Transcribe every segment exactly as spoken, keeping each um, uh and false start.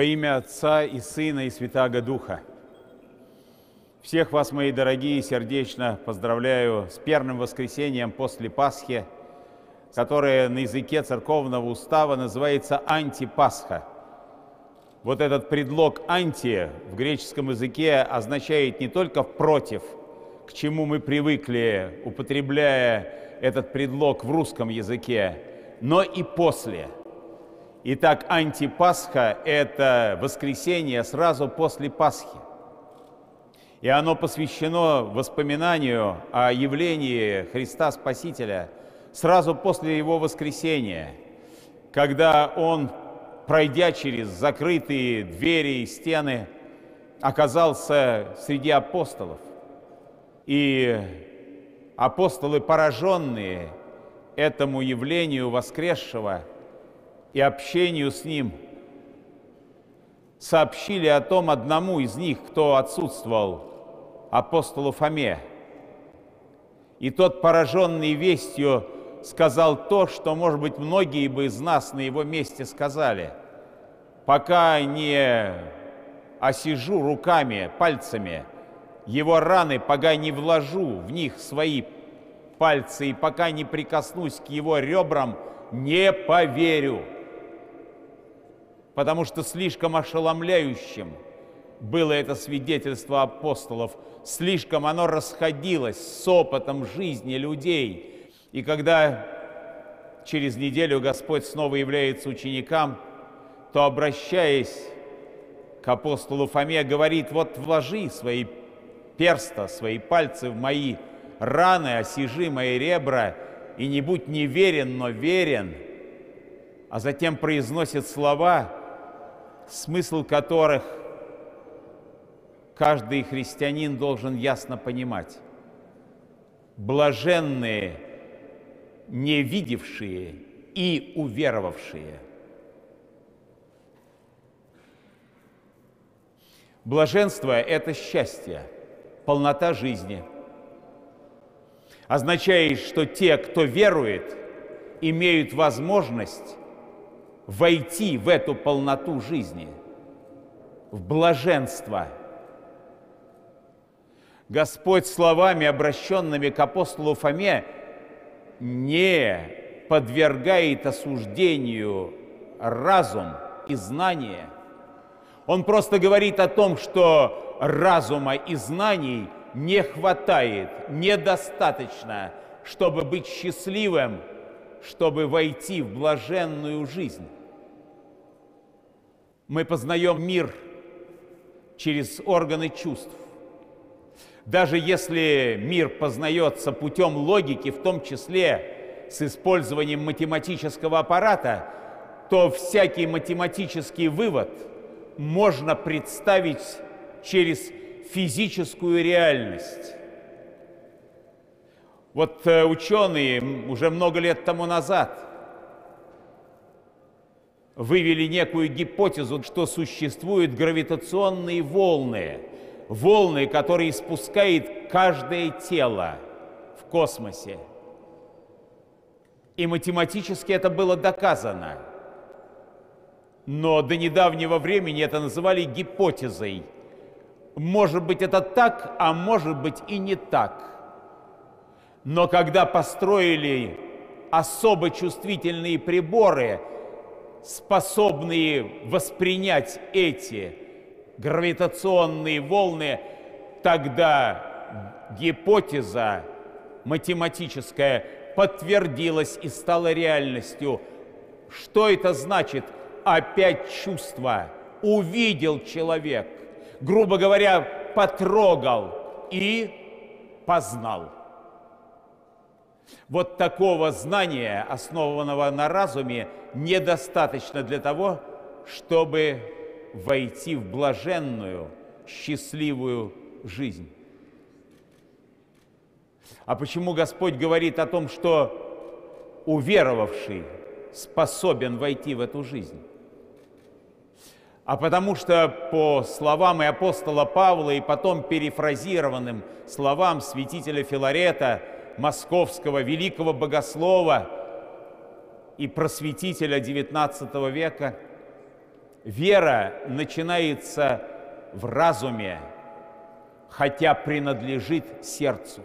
Во имя Отца и Сына и Святаго Духа. Всех вас, мои дорогие, сердечно поздравляю с первым воскресением после Пасхи, которое на языке церковного устава называется антипасха. Вот этот предлог «анти» в греческом языке означает не только «против», к чему мы привыкли, употребляя этот предлог в русском языке, но и «после». Итак, антипасха – это воскресенье сразу после Пасхи. И оно посвящено воспоминанию о явлении Христа Спасителя сразу после Его воскресения, когда Он, пройдя через закрытые двери и стены, оказался среди апостолов. И апостолы, пораженные этому явлению воскресшего и общению с Ним, сообщили о том одному из них, кто отсутствовал, апостолу Фоме. И тот, пораженный вестью, сказал то, что, может быть, многие бы из нас на его месте сказали: «Пока не осижу руками, пальцами его раны, пока не вложу в них свои пальцы и пока не прикоснусь к его ребрам, не поверю». Потому что слишком ошеломляющим было это свидетельство апостолов, слишком оно расходилось с опытом жизни людей. И когда через неделю Господь снова является ученикам, то, обращаясь к апостолу Фоме, говорит: «Вот вложи свои перста, свои пальцы в мои раны, осижи мои ребра, и не будь неверен, но верен». А затем произносит слова, смысл которых каждый христианин должен ясно понимать. Блаженные, не видевшие и уверовавшие. Блаженство – это счастье, полнота жизни. Означает, что те, кто верует, имеют возможность войти в эту полноту жизни, в блаженство. Господь словами, обращенными к апостолу Фоме, не подвергает осуждению разум и знание. Он просто говорит о том, что разума и знаний не хватает, недостаточно, чтобы быть счастливым, чтобы войти в блаженную жизнь. Мы познаем мир через органы чувств. Даже если мир познается путем логики, в том числе с использованием математического аппарата, то всякий математический вывод можно представить через физическую реальность. Вот ученые уже много лет тому назад вывели некую гипотезу, что существуют гравитационные волны, волны, которые испускает каждое тело в космосе. И математически это было доказано. Но до недавнего времени это называли гипотезой. Может быть, это так, а может быть и не так. Но когда построили особо чувствительные приборы, способные воспринять эти гравитационные волны, тогда гипотеза математическая подтвердилась и стала реальностью. Что это значит? Опять чувство. Увидел человек, грубо говоря, потрогал и познал. Вот такого знания, основанного на разуме, недостаточно для того, чтобы войти в блаженную, счастливую жизнь. А почему Господь говорит о том, что уверовавший способен войти в эту жизнь? А потому что по словам и апостола Павла, и потом перефразированным словам святителя Филарета, московского великого богослова и просветителя девятнадцатого века, Вера начинается в разуме, хотя принадлежит сердцу.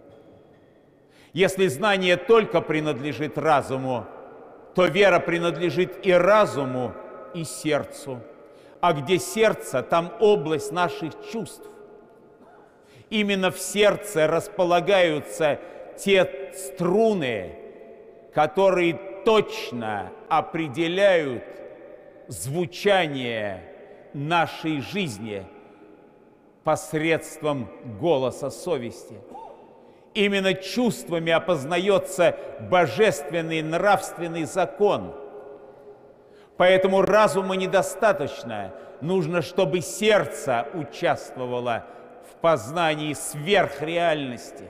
Если знание только принадлежит разуму, то вера принадлежит и разуму, и сердцу. А где сердце, там область наших чувств. Именно в сердце располагаются те струны, которые точно определяют звучание нашей жизни посредством голоса совести. Именно чувствами опознается божественный нравственный закон. Поэтому разума недостаточно. Нужно, чтобы сердце участвовало в познании сверхреальности.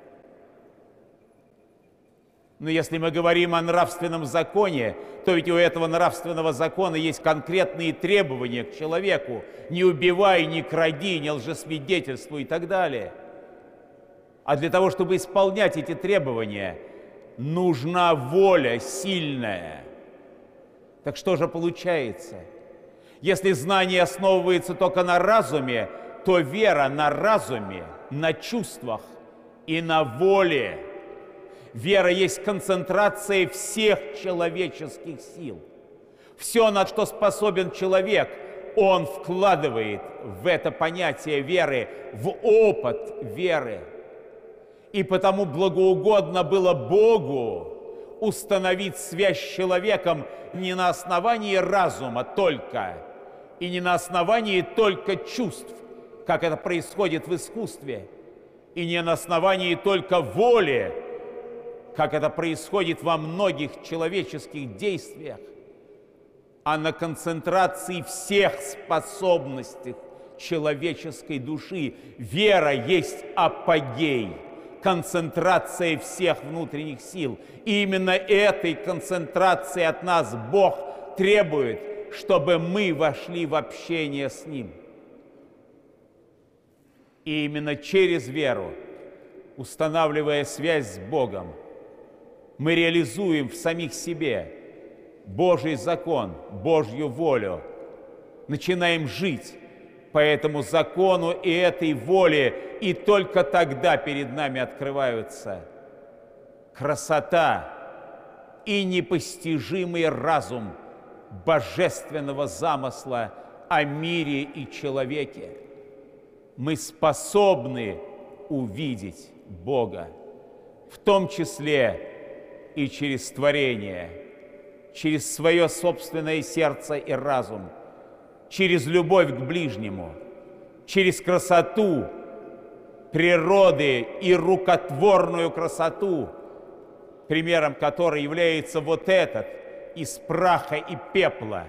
Но если мы говорим о нравственном законе, то ведь у этого нравственного закона есть конкретные требования к человеку. Не убивай, не кради, не лжесвидетельствуй и так далее. А для того, чтобы исполнять эти требования, нужна воля сильная. Так что же получается? Если знание основывается только на разуме, то вера на разуме, на чувствах и на воле. Вера есть концентрация всех человеческих сил. Все, на что способен человек, он вкладывает в это понятие веры, в опыт веры. И потому благоугодно было Богу установить связь с человеком не на основании разума только, и не на основании только чувств, как это происходит в искусстве, и не на основании только воли, как это происходит во многих человеческих действиях, а на концентрации всех способностей человеческой души. Вера есть апогей, концентрация всех внутренних сил. И именно этой концентрации от нас Бог требует, чтобы мы вошли в общение с Ним. И именно через веру, устанавливая связь с Богом, мы реализуем в самих себе Божий закон, Божью волю, начинаем жить по этому закону и этой воле, и только тогда перед нами открываются красота и непостижимый разум божественного замысла о мире и человеке. Мы способны увидеть Бога, в том числе и через творение, через свое собственное сердце и разум, через любовь к ближнему, через красоту природы и рукотворную красоту, примером которой является вот этот из праха и пепла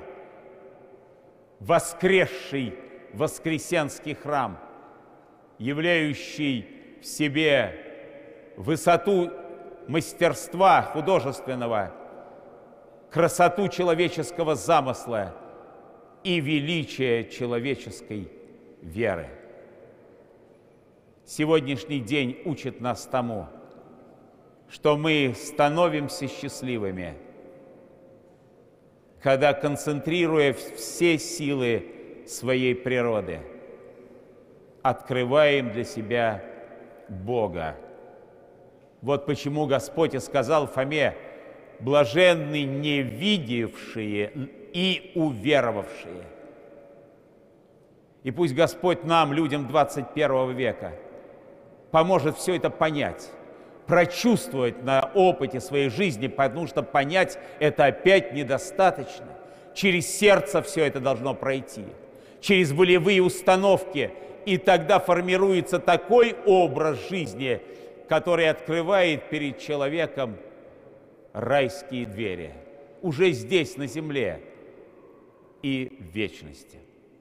воскресший Воскресенский храм, являющий в себе высоту мастерства художественного, красоту человеческого замысла и величие человеческой веры. Сегодняшний день учит нас тому, что мы становимся счастливыми, когда, концентрируя все силы своей природы, открываем для себя Бога. Вот почему Господь и сказал Фоме: блаженны не видевшие и уверовавшие. И пусть Господь нам, людям двадцать первого века, поможет все это понять, прочувствовать на опыте своей жизни, потому что понять это опять недостаточно. Через сердце все это должно пройти, через волевые установки, и тогда формируется такой образ жизни, который открывает перед человеком райские двери, уже здесь, на земле и в вечности.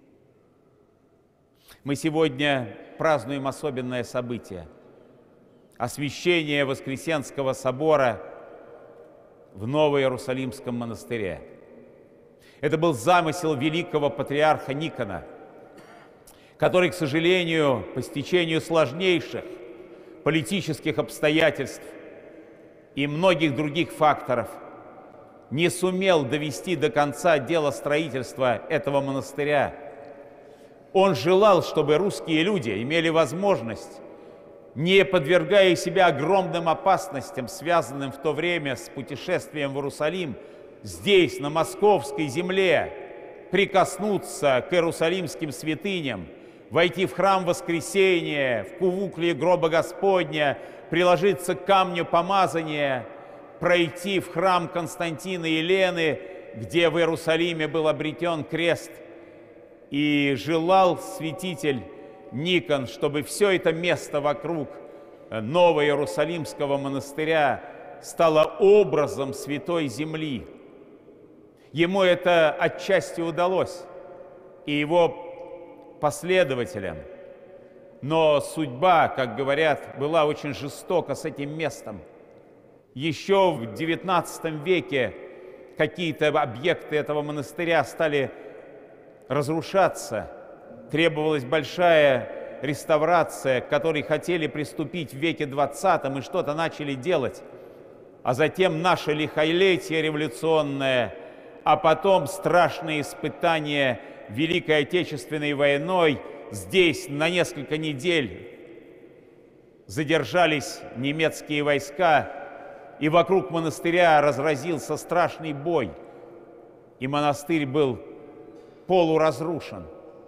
Мы сегодня празднуем особенное событие – освящение Воскресенского собора в Ново-Иерусалимском монастыре. Это был замысел великого патриарха Никона, который, к сожалению, по стечению сложнейших политических обстоятельств и многих других факторов не сумел довести до конца дело строительства этого монастыря. Он желал, чтобы русские люди имели возможность, не подвергая себя огромным опасностям, связанным в то время с путешествием в Иерусалим, здесь, на московской земле, прикоснуться к иерусалимским святыням, войти в храм Воскресения, в кувукле гроба Господня, приложиться к камню помазания, пройти в храм Константина и Елены, где в Иерусалиме был обретен крест. И желал святитель Никон, чтобы все это место вокруг Нового Иерусалимского монастыря стало образом Святой Земли. Ему это отчасти удалось, и его последователям. Но судьба, как говорят, была очень жестока с этим местом. Еще в девятнадцатом веке какие-то объекты этого монастыря стали разрушаться. Требовалась большая реставрация, к которой хотели приступить в веке двадцатом и что-то начали делать. А затем наше лихолетие революционное, а потом страшные испытания Великой Отечественной войной. Здесь на несколько недель задержались немецкие войска, и вокруг монастыря разразился страшный бой, и монастырь был полуразрушен.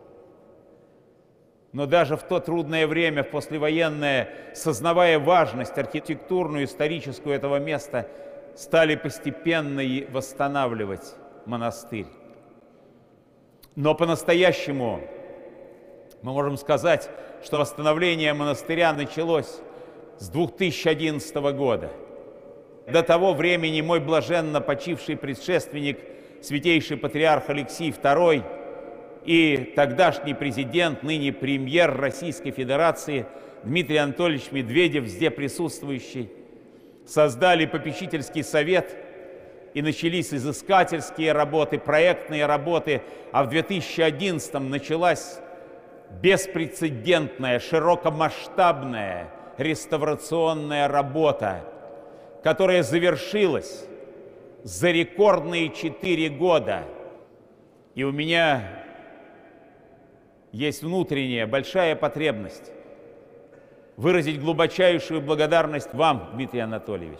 Но даже в то трудное время, в послевоенное, сознавая важность архитектурную, историческую этого места, стали постепенно и восстанавливать монастырь. Но по-настоящему мы можем сказать, что восстановление монастыря началось с две тысячи одиннадцатого года. До того времени мой блаженно почивший предшественник, святейший патриарх Алексий второй, и тогдашний президент, ныне премьер Российской Федерации Дмитрий Анатольевич Медведев, здесь присутствующий, создали попечительский совет, и начались изыскательские работы, проектные работы, а в две тысячи одиннадцатом началась беспрецедентная, широкомасштабная реставрационная работа, которая завершилась за рекордные четыре года. И у меня есть внутренняя большая потребность выразить глубочайшую благодарность вам, Дмитрий Анатольевич,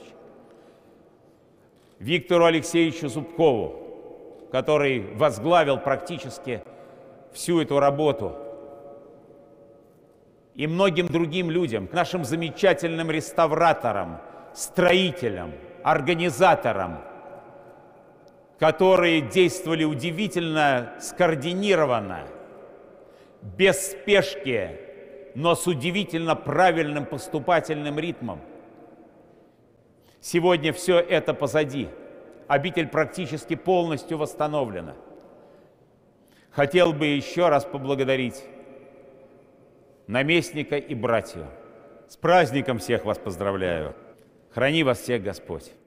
Виктору Алексеевичу Зубкову, который возглавил практически всю эту работу, и многим другим людям, нашим замечательным реставраторам, строителям, организаторам, которые действовали удивительно скоординированно, без спешки, но с удивительно правильным поступательным ритмом. Сегодня все это позади. Обитель практически полностью восстановлена. Хотел бы еще раз поблагодарить наместника и братью. С праздником всех вас поздравляю. Храни вас всех Господь.